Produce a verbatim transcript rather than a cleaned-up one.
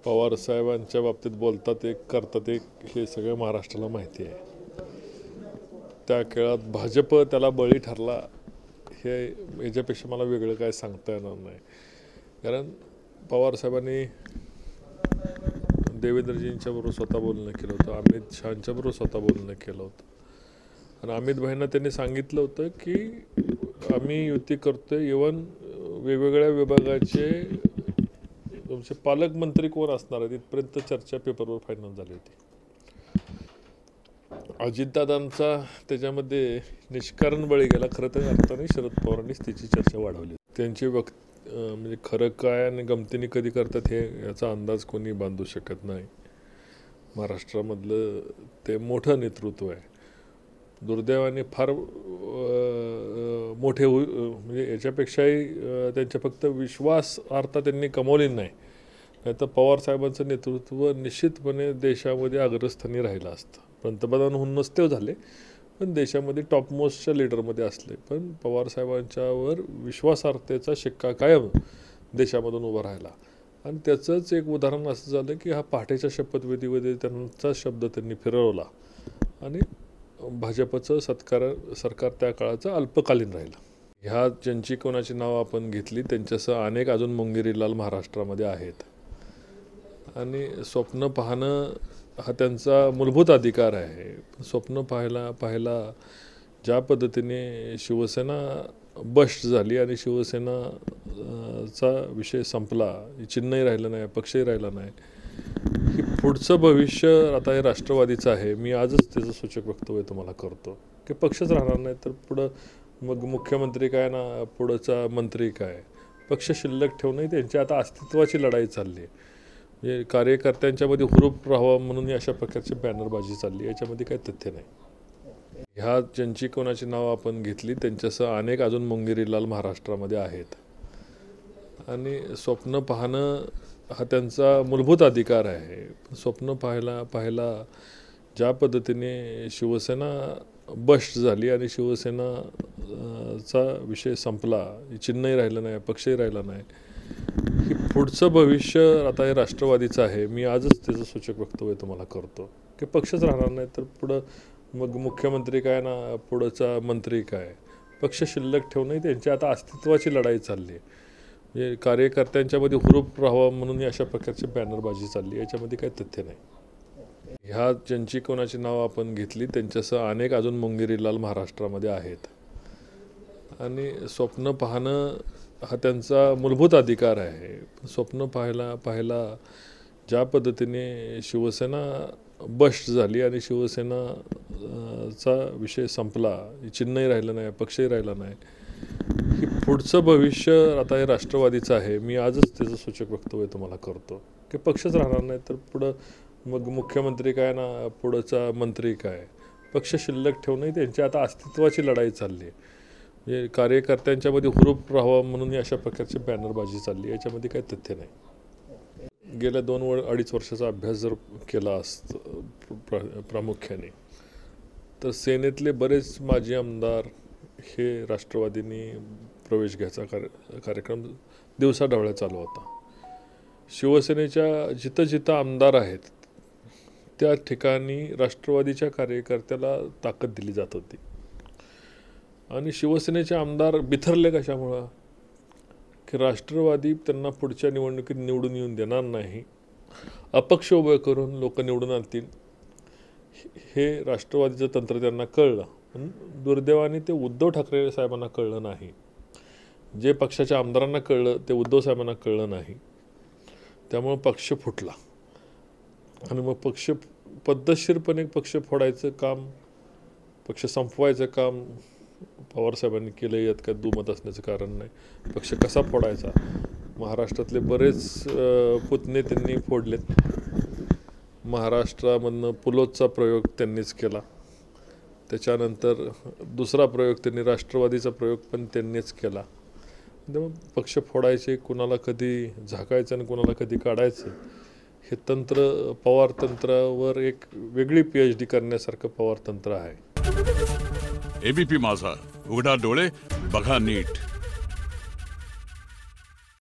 पवार साहेबांच्या बाबतीत बोलतात एक करतात एक हे सगळं महाराष्ट्राला माहिती आहे. त्या काळात भाजप त्याला बळी ठरला हे याच्यापेक्षा मला वेगळं काय सांगता येणार नाही. कारण पवार साहेबांनी देवेंद्रजींच्या बरोबर स्वतः बोलणं केलं होतं, अमित शहांच्या बरोबर स्वतः बोलणं केलं होतं आणि अमित भाईंना त्यांनी सांगितलं होतं की आम्ही युती करतोय. इव्हन वेगवेगळ्या विभागाचे तुमचे पालकमंत्री कोण असणार आहेत इथपर्यंत चर्चा पेपरवर फायनल झाली होती. अजितदादांचा त्याच्यामध्ये निष्कारण बळी गेला. खरं तर अर्थाने शरद पवारांनीच त्याची चर्चा वाढवली. त्यांची वक्त म्हणजे खरं काय आणि गमतीने कधी करतात हे याचा अंदाज कोणी बांधू शकत नाही. महाराष्ट्रामधलं ते मोठं नेतृत्व आहे. दुर्दैवाने फार मोठे म्हणजे याच्यापेक्षाही त्यांच्या फक्त विश्वासार्हता त्यांनी कमवली नाही. नाही तर पवार साहेबांचं नेतृत्व निश्चितपणे देशामध्ये अग्रस्थानी राहिलं असतं. पंतप्रधान होऊन नसते झाले पण देशामध्ये टॉपमोस्टच्या लीडरमध्ये असले. पण पवार साहेबांच्यावर विश्वासार्हतेचा शिक्का कायम देशामधून उभा राहिला आणि त्याचंच एक उदाहरण असं झालं की हा पहाटेच्या शपथविधीमध्ये त्यांचा शब्द त्यांनी फिरवला आणि भाजपचं सत्कार सरकार त्या काळाचं अल्पकालीन राहिलं. ह्या ज्यांची कोणाची नावं आपण घेतली त्यांच्यासह अनेक अजून मुंगेरीलाल महाराष्ट्रामध्ये आहेत आणि स्वप्न पाहणं हा त्यांचा मूलभूत अधिकार आहे. स्वप्न पाहायला पाहायला ज्या पद्धतीने शिवसेना बस्ट झाली आणि शिवसेना चा विषय संपला, चिन्हही राहिलं नाही, पक्षही राहिला नाही, की पुढचं भविष्य आता हे राष्ट्रवादीचं आहे. मी आजच त्याचं सूचक वक्तव्य तुम्हाला करतो की पक्षच राहणार नाही तर पुढं मग मुख्यमंत्री काय ना पुढचा मंत्री काय, पक्ष शिल्लक ठेवणंही त्यांची आता अस्तित्वाची लढाई चालली आहे. म्हणजे कार्यकर्त्यांच्यामध्ये हुरूप राहावा म्हणून अशा प्रकारची बॅनरबाजी चालली, याच्यामध्ये काही तथ्य नाही. ह्या ज्यांची कोणाची नावं आपण घेतली त्यांच्यासह अनेक अजून मुंगेरीलाल महाराष्ट्रामध्ये आहेत आणि स्वप्न पाहणं हा त्यांचा मूलभूत अधिकार आहे. स्वप्न पाहायला पाहायला ज्या पद्धतीने शिवसेना बस्ट झाली आणि शिवसेना चा विषय संपला, चिन्हही राहिलं नाही, पक्षही राहिला नाही, की पुढचं भविष्य आता हे राष्ट्रवादीचं आहे. मी आजच त्याचं सूचक वक्तव्य तुम्हाला करतो की पक्षच राहणार नाही तर पुढं मग मुख्यमंत्री काय ना पुढचा मंत्री काय, पक्ष शिल्लक ठेवणंही त्यांची आता अस्तित्वाची लढाई चालली आहे. म्हणजे कार्यकर्त्यांच्यामध्ये हुरूप राहावा म्हणून अशा प्रकारची बॅनरबाजी चालली, याच्यामध्ये काही तथ्य नाही. ह्या ज्यांची कोणाची नावं आपण घेतली त्यांच्यासह अनेक अजून मुंगेरीलाल महाराष्ट्रामध्ये आहेत आणि स्वप्न पाहणं हा त्यांचा मूलभूत अधिकार आहे. स्वप्न पाहायला पाहायला ज्या पद्धतीने शिवसेना बस्ट झाली आणि शिवसेना चा विषय संपला, चिन्हही राहिलं नाही, पक्षही राहिला नाही, की पुढचं भविष्य आता हे राष्ट्रवादीचं आहे. मी आजच त्याचं सूचक वक्तव्य तुम्हाला करतो की पक्षच राहणार नाही तर पुढं मग मुख्यमंत्री काय ना पुढचा मंत्री काय, पक्ष शिल्लक ठेवणंही त्यांची आता अस्तित्वाची लढाई चालली आहे. म्हणजे कार्यकर्त्यांच्यामध्ये हुरूप राहावा म्हणून अशा प्रकारची बॅनरबाजी चालली, याच्यामध्ये काही तथ्य नाही. गेल्या दोन व अडीच वर्षाचा अभ्यास जर केला असतं प्र प्रामुख्याने तर सेनेतले बरेच माजी आमदार हे राष्ट्रवादीने प्रवेश घ्यायचा कार्य कार्यक्रम दिवसाढवळ्या चालू होता. शिवसेनेच्या जिथं जिथं आमदार आहेत त्या ठिकाणी राष्ट्रवादीच्या कार्यकर्त्याला ताकद दिली जात होती आणि शिवसेनेचे आमदार बिथरले कशामुळं की राष्ट्रवादी त्यांना पुढच्या निवडणुकीत निवडून येऊन देणार नाही, अपक्ष उभे करून लोक निवडून आणतील, हे राष्ट्रवादीचं तंत्र त्यांना कळलं. पण दुर्दैवाने ते उद्धव ठाकरे साहेबांना कळलं नाही. जे पक्षाच्या आमदारांना कळलं ते उद्धव साहेबांना कळलं नाही. त्यामुळं पक्ष फुटला आणि मग पक्ष पद्धतशीरपणे पक्ष फोडायचं काम, पक्ष संपवायचं काम पवारसाहेबांनी केलं. यात काय दुमत असण्याचं कारण नाही. पक्ष कसा फोडायचा, महाराष्ट्रातले बरेच पुतणे त्यांनी फोडलेत. महाराष्ट्रामधनं पुलोदचा प्रयोग त्यांनीच केला. त्याच्यानंतर दुसरा प्रयोग त्यांनी राष्ट्रवादीचा प्रयोग पण त्यांनीच केला. त्यामुळे पक्ष फोडायचे, कुणाला कधी झाकायचं आणि कुणाला कधी काढायचं, हे तंत्र पवार तंत्रावर एक वेगळी पी एच डी करण्यासारखं पवार तंत्र आहे. एबीपी माझा, उघडा डोळे बघा नीट.